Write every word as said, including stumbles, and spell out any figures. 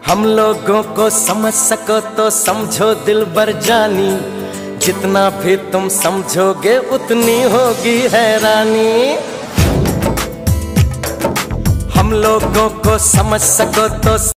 हम लोगों को समझ सको तो समझो दिलबर जानी, जितना भी तुम समझोगे उतनी होगी हैरानी। हम लोगों को समझ सको तो